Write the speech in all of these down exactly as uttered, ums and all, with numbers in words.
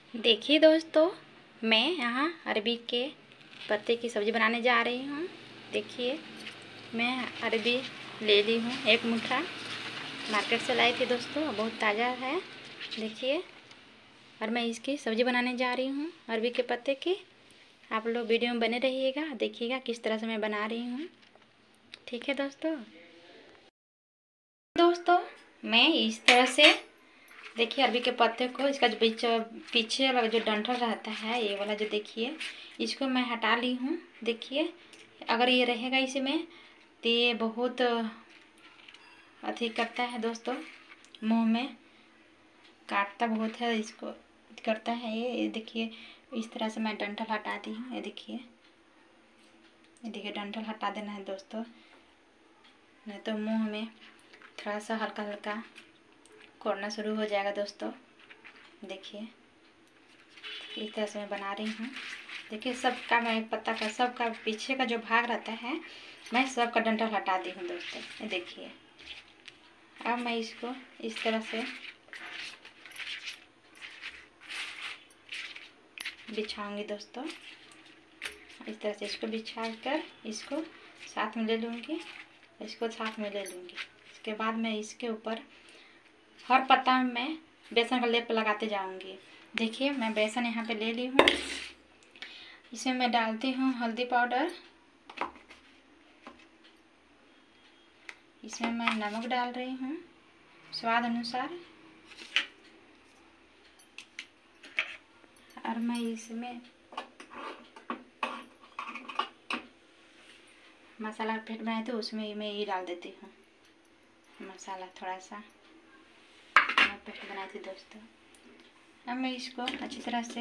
देखिए दोस्तों, मैं यहाँ अरबी के पत्ते की सब्ज़ी बनाने जा रही हूँ। देखिए, मैं अरबी ले ली हूँ, एक मुट्ठा मार्केट से लाई थी दोस्तों, बहुत ताज़ा है। देखिए, और मैं इसकी सब्ज़ी बनाने जा रही हूँ अरबी के पत्ते की। आप लोग वीडियो में बने रहिएगा, देखिएगा किस तरह से मैं बना रही हूँ। ठीक है दोस्तों। दोस्तों, मैं इस तरह से देखिए अरबी के पत्ते को, इसका जो बीच पीछे वाला जो डंठल रहता है, ये वाला जो देखिए, इसको मैं हटा ली हूँ। देखिए, अगर ये रहेगा इसी में तो ये बहुत अथी करता है दोस्तों, मुंह में काटता बहुत है, इसको करता है ये। ये देखिए, इस तरह से मैं डंठल हटा दी हूँ। ये देखिए, ये देखिए डंठल हटा देना है दोस्तों, नहीं तो मुंह में थोड़ा सा हल्का हल्का कोड़ना शुरू हो जाएगा दोस्तों। देखिए, इस तरह से मैं बना रही हूँ। देखिए, सबका मैं पत्ता का सबका पीछे का जो भाग रहता है, मैं सबका डंठल हटा दी हूँ दोस्तों। ये देखिए, अब मैं इसको इस तरह से बिछाऊंगी दोस्तों। इस तरह से इसको बिछा कर इसको साथ में ले लूँगी, इसको साथ में ले लूँगी। इसके बाद मैं इसके ऊपर हर पत्ता में मैं बेसन का लेप लगाते जाऊंगी। देखिए, मैं बेसन यहाँ पे ले ली हूँ। इसमें मैं डालती हूँ हल्दी पाउडर, इसमें मैं नमक डाल रही हूँ स्वाद अनुसार, और मैं इसमें मसाला पेस्ट बनाए थे, उसमें मैं ये डाल देती हूँ मसाला, थोड़ा सा पेस्ट बनाई थी दोस्तों। अब मैं इसको अच्छी तरह से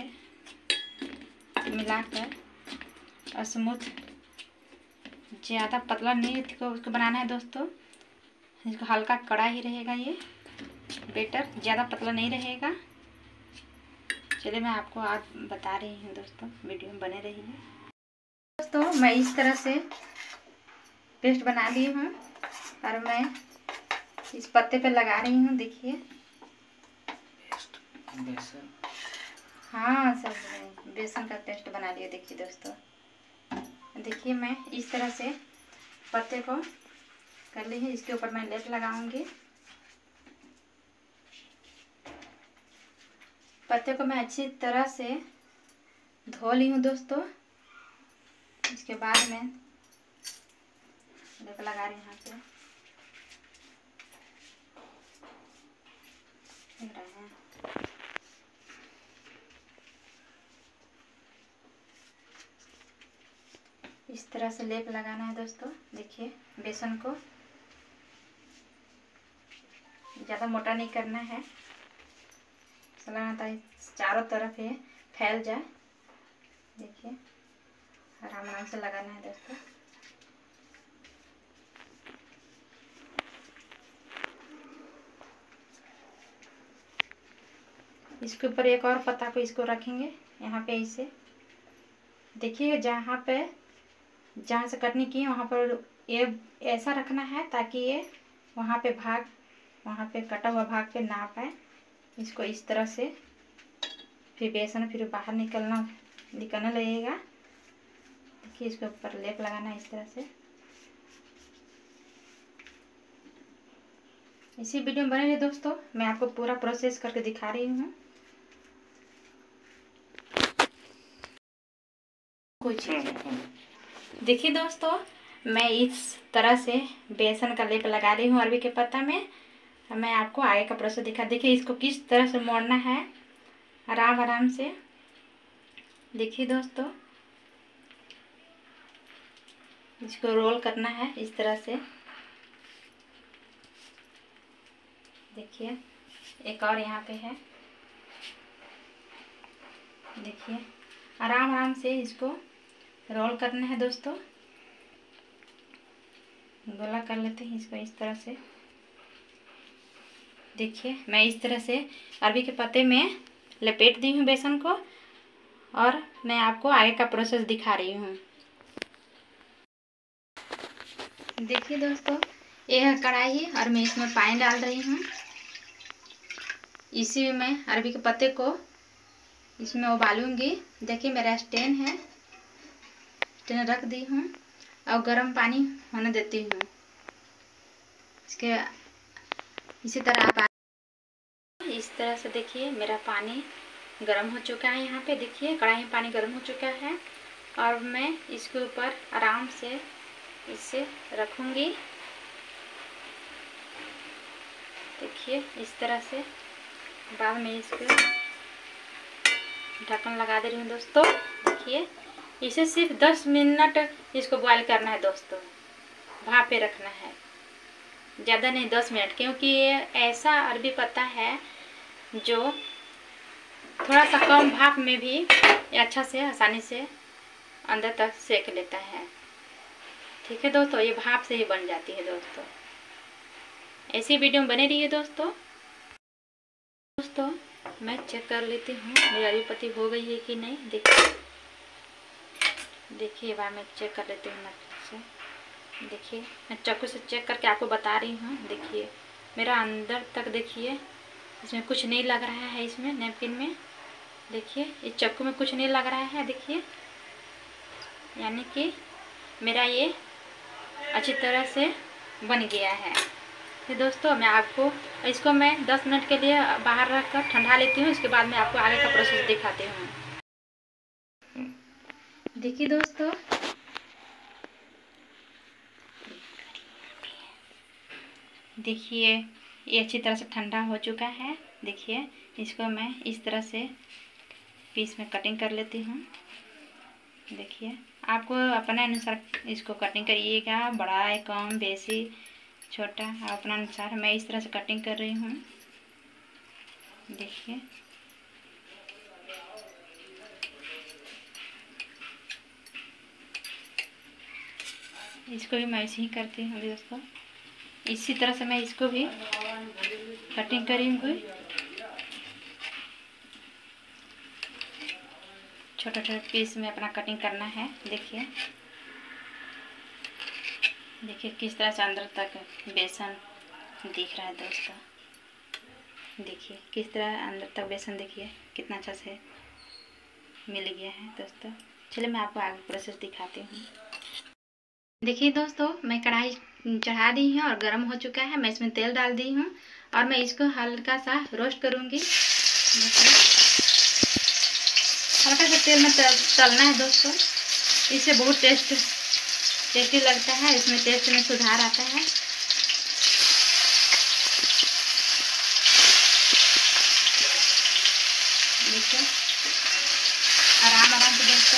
मिलाकर और स्मूथ, ज़्यादा पतला नहीं को उसको बनाना है दोस्तों। इसको हल्का कड़ा ही रहेगा ये बेटर, ज़्यादा पतला नहीं रहेगा। चलिए, मैं आपको आप बता रही हूँ दोस्तों, वीडियो में बने रहिए। दोस्तों, मैं इस तरह से पेस्ट बना ली हूँ और मैं इस पत्ते पे लगा रही हूँ। देखिए, बेसन, हाँ सब बेसन का पेस्ट बना लिया। देखिए दोस्तों, देखिए मैं इस तरह से पत्ते को कर ली है। इसके ऊपर मैं लेप लगाऊंगी। पत्ते को मैं अच्छी तरह से धो ली हूँ दोस्तों। इसके बाद मैं लेप लगा रही हूँ यहाँ पे। देख रहे हैं, इस तरह से लेप लगाना है दोस्तों। देखिए, बेसन को ज़्यादा मोटा नहीं करना है, लगाना था चारों तरफ ये फैल जाए। देखिए, आराम आराम से लगाना है दोस्तों। इसके ऊपर एक और पत्ता को इसको रखेंगे यहाँ पे इसे। देखिए, जहाँ पे जहाँ से कटनी की है वहाँ पर ये ऐसा रखना है ताकि ये वहाँ पे भाग, वहाँ पे कटा हुआ भाग पे ना पाए। इसको इस तरह से फिर बेसन फिर बाहर निकलना निकलने लगेगा। देखिए, इसके ऊपर लेप लगाना है इस तरह से। इसी वीडियो में बने रहिए दोस्तों, मैं आपको पूरा प्रोसेस करके दिखा रही हूँ। कुछ देखिए दोस्तों, मैं इस तरह से बेसन का लेप लगा रही हूँ अरबी के पत्ता में। मैं आपको आगे का प्रोसेस दिखा। देखिए, इसको किस तरह से मोड़ना है आराम आराम से। देखिए दोस्तों, इसको रोल करना है इस तरह से। देखिए, एक और यहाँ पे है। देखिए, आराम आराम से इसको रोल करना है दोस्तों। गोला कर लेते हैं इसको इस तरह से। देखिए, मैं इस तरह से अरबी के पत्ते में लपेट दी हूँ बेसन को, और मैं आपको आगे का प्रोसेस दिखा रही हूँ। देखिए दोस्तों, ये है कढ़ाई और मैं इसमें पानी डाल रही हूँ। इसी में मैं अरबी के पत्ते को इसमें उबालूंगी। देखिए मेरा स्टैंड है, स्टैंड रख दी हूँ और गर्म पानी होने देती हूँ। इसके इसी तरह आप इस तरह से देखिए मेरा पानी गर्म हो चुका है। यहाँ पे देखिए कढ़ाई में पानी गर्म हो चुका है और मैं इसके ऊपर आराम से इसे रखूँगी। देखिए इस तरह से बाद में इसको ढक्कन लगा दे रही हूँ दोस्तों। देखिए इसे सिर्फ दस मिनट इसको बॉईल करना है दोस्तों, भाप पे रखना है, ज़्यादा नहीं दस मिनट, क्योंकि ये ऐसा अरबी पत्ता है जो थोड़ा सा कम भाप में भी अच्छा से आसानी से अंदर तक सेक लेता है। ठीक है दोस्तों, ये भाप से ही बन जाती है दोस्तों। ऐसी वीडियो में बने रहिए दोस्तों। दोस्तों मैं चेक कर लेती हूँ मेरी अरबी पत्ती हो गई है कि नहीं। देखिए देखिए बार मैं चेक कर लेती हूँ से। देखिए मैं चाकू से चेक करके आपको बता रही हूँ। देखिए मेरा अंदर तक देखिए इसमें कुछ नहीं लग रहा है, इसमें नैपकिन में देखिए इस चाकू में कुछ नहीं लग रहा है। देखिए यानी कि मेरा ये अच्छी तरह से बन गया है। तो दोस्तों मैं आपको इसको मैं दस मिनट के लिए बाहर रख कर ठंडा लेती हूँ, इसके बाद मैं आपको आगे का प्रोसेस दिखाती हूँ। देखिए दोस्तों देखिए ये अच्छी तरह से ठंडा हो चुका है। देखिए इसको मैं इस तरह से पीस में कटिंग कर लेती हूँ। देखिए आपको अपने अनुसार इसको कटिंग करिएगा, बड़ा है कम बेसी छोटा अपना अनुसार। मैं इस तरह से कटिंग कर रही हूँ। देखिए इसको भी मैं ऐसे ही करती हूँ दोस्तों। इसी तरह से मैं इसको भी कटिंग करूँगी। छोटा छोटा पीस में अपना कटिंग करना है। देखिए देखिए किस तरह से अंदर तक बेसन दिख रहा है दोस्तों। देखिए किस तरह अंदर तक बेसन देखिए कितना अच्छा से मिल गया है दोस्तों। चलिए मैं आपको आगे प्रोसेस दिखाती हूँ। देखिए दोस्तों मैं कढ़ाई चढ़ा दी हूँ और गर्म हो चुका है। मैं इसमें तेल डाल दी हूँ और मैं इसको हल्का सा रोस्ट करूँगी। हल्का सा तेल में तलना है दोस्तों, इससे बहुत टेस्ट टेस्टी लगता है, इसमें टेस्ट में सुधार आता है। देखिए आराम आराम से दोस्तों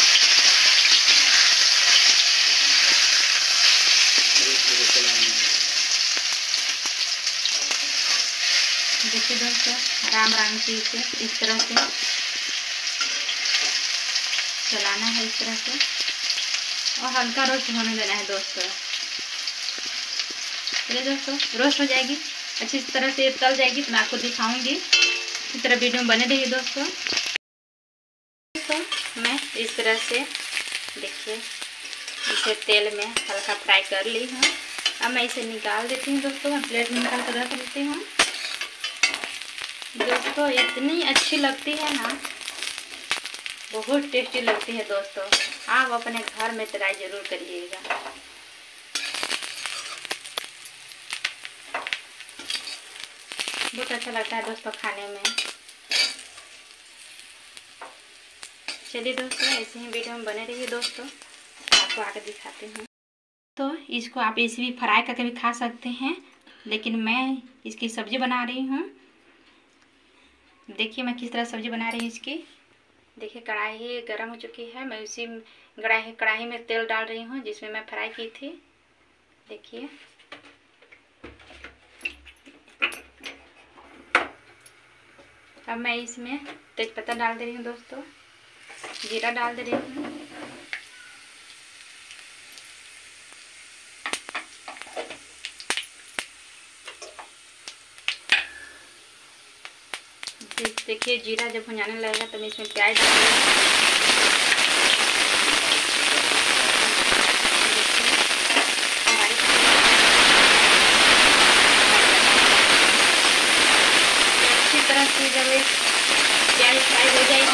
देखिए दोस्तों आराम आराम से इसे इस तरह से चलाना है, इस तरह से, और हल्का रोस्ट होने देना है दोस्तों। चलिए दोस्तों रोस्ट हो जाएगी अच्छी तरह से तल जाएगी तो मैं आपको दिखाऊंगी। इस तरह वीडियो में बने रहिए दोस्तों। दोस्तों मैं इस तरह से देखिए इसे तेल में हल्का फ्राई कर ली हूँ। अब मैं इसे निकाल देती हूँ दोस्तों। मैं प्लेट में निकाल कर रख देती हूँ। दोस्तों इतनी अच्छी लगती है ना, बहुत टेस्टी लगती है दोस्तों। आप अपने घर में ट्राई जरूर करिएगा। बहुत अच्छा लगता है दोस्तों खाने में। चलिए दोस्तों ऐसे ही वीडियो में बने रहिए दोस्तों, आपको आगे दिखाती हूँ। तो इसको आप ऐसे भी फ्राई करके भी खा सकते हैं, लेकिन मैं इसकी सब्जी बना रही हूँ। देखिए मैं किस तरह सब्जी बना रही हूँ इसकी। देखिए कढ़ाई गर्म हो चुकी है। मैं उसी कढ़ाई कढ़ाई में तेल डाल रही हूँ जिसमें मैं फ्राई की थी। देखिए अब मैं इसमें तेजपत्ता डाल दे रही हूँ दोस्तों, जीरा डाल दे रही हूँ, देखिए जीरा जब भुनाने लगेगा तो मैं इसमें प्याज डाल दूँगी। अच्छी तरह से जब प्याज फ्राई हो जाएगी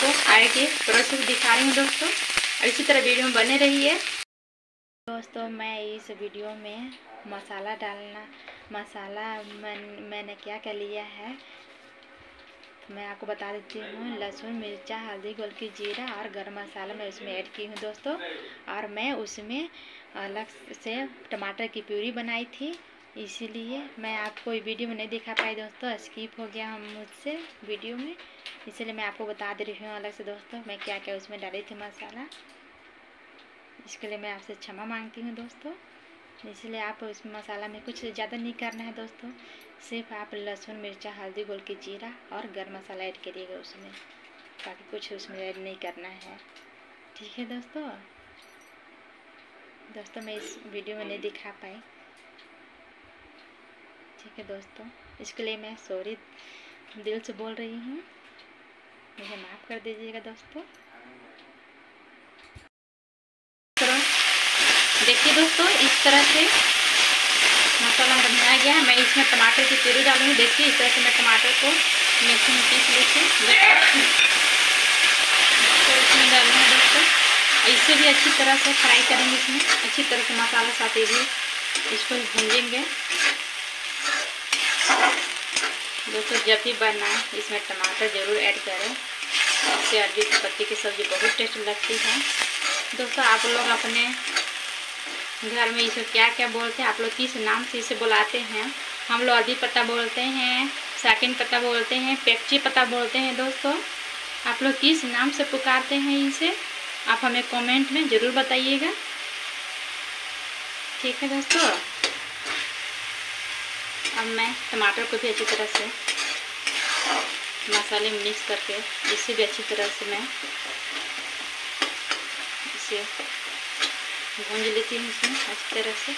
आपको आगे के प्रोसेस दिखा रही हूँ दोस्तों, और इसी तरह वीडियो में बने रहिए। दोस्तों मैं इस वीडियो में मसाला डालना मसाला मैं, मैंने क्या क्या लिया है मैं आपको बता देती हूँ। लहसुन, मिर्चा, हल्दी, गोल की जीरा और गरम मसाला मैं उसमें ऐड की हूँ दोस्तों। और मैं उसमें अलग से टमाटर की प्यूरी बनाई थी, इसीलिए मैं आपको वीडियो में नहीं दिखा पाई दोस्तों, स्किप हो गया हम मुझसे वीडियो में, इसलिए मैं आपको बता दे रही हूँ अलग से दोस्तों मैं क्या क्या उसमें डाली थी मसाला। इसके लिए मैं आपसे क्षमा मांगती हूँ दोस्तों। इसलिए आप उस मसाला में कुछ ज़्यादा नहीं करना है दोस्तों, सिर्फ आप लहसुन, मिर्चा, हल्दी, गोल की जीरा और गरम मसाला ऐड करिएगा उसमें, बाकी कुछ उसमें ऐड नहीं करना है। ठीक है दोस्तों। दोस्तों मैं इस वीडियो में नहीं दिखा पाई, ठीक है दोस्तों, इसके लिए मैं सॉरी दिल से बोल रही हूँ, मुझे माफ़ कर दीजिएगा दोस्तों। देखिए दोस्तों इस तरह से मसाला बनाया गया है। मैं इसमें टमाटर की प्यूरी डालूंगी। देखिए इस तरह से मैं टमाटर को मिक्सी में पीस लेके इसमें डालूंगी दोस्तों। इससे भी अच्छी तरह से फ्राई करेंगे, इसमें अच्छी तरह से मसाला साथ ही इसको भूंजेंगे दोस्तों। जब भी बनाए इसमें टमाटर ज़रूर ऐड करें, इससे अरबी की पत्ती की सब्ज़ी बहुत टेस्ट लगती है दोस्तों। आप लोग अपने घर में इसे क्या क्या बोलते हैं, आप लोग किस नाम से इसे बुलाते हैं? हम लोग अरबी पत्ता बोलते हैं, साकिन पत्ता बोलते हैं, पेक्ची पत्ता बोलते हैं दोस्तों। आप लोग किस नाम से पुकारते हैं इसे, आप हमें कमेंट में ज़रूर बताइएगा, ठीक है दोस्तों। अब मैं टमाटर को भी अच्छी तरह से मसाले में मिक्स करके इसे भी अच्छी तरह से मैं इसे भूंज लेती हूँ इसमें अच्छी तरह से।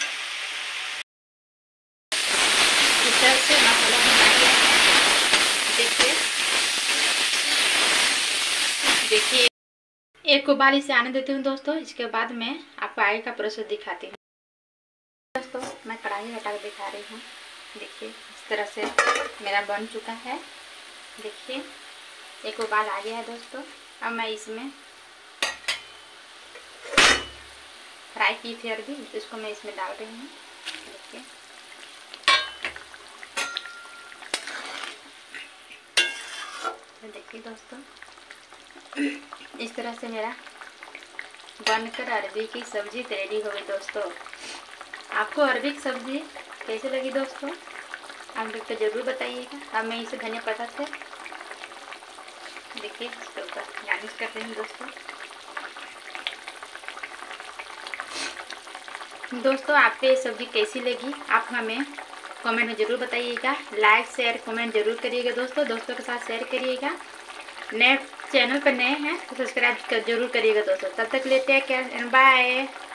इस तरह से मसाला बना गया है। देखिए देखिए एक उबाल इसे आने देती हूँ दोस्तों। इसके बाद मैं आपको आगे का प्रोसेस दिखाती हूँ दोस्तों। मैं कढ़ाई हटा के दिखा रही हूँ। देखिए इस तरह से मेरा बन चुका है। देखिए एक उबाल आ गया है दोस्तों। अब मैं इसमें फ्राई की थी अरबी, इसको मैं इसमें डाल रही हूँ। देखिए तो देखिए दोस्तों इस तरह से मेरा बनकर अरबी की सब्ज़ी रेडी हो गई दोस्तों। आपको अरबी की सब्ज़ी कैसे लगी दोस्तों, आप लोग तो ज़रूर बताइएगा। अब मैं इसे धनिया पत्ता से देखिए इसके ऊपर गार्निश कर रही हूँ दोस्तों। दोस्तों आपको ये सब्ज़ी कैसी लगी आप हमें कमेंट में ज़रूर बताइएगा। लाइक शेयर कमेंट ज़रूर करिएगा दोस्तों, दोस्तों के साथ शेयर करिएगा। नए चैनल पर नए हैं तो सब्सक्राइब जरूर करिएगा दोस्तों। तब तक लेते हैं क्या, बाय।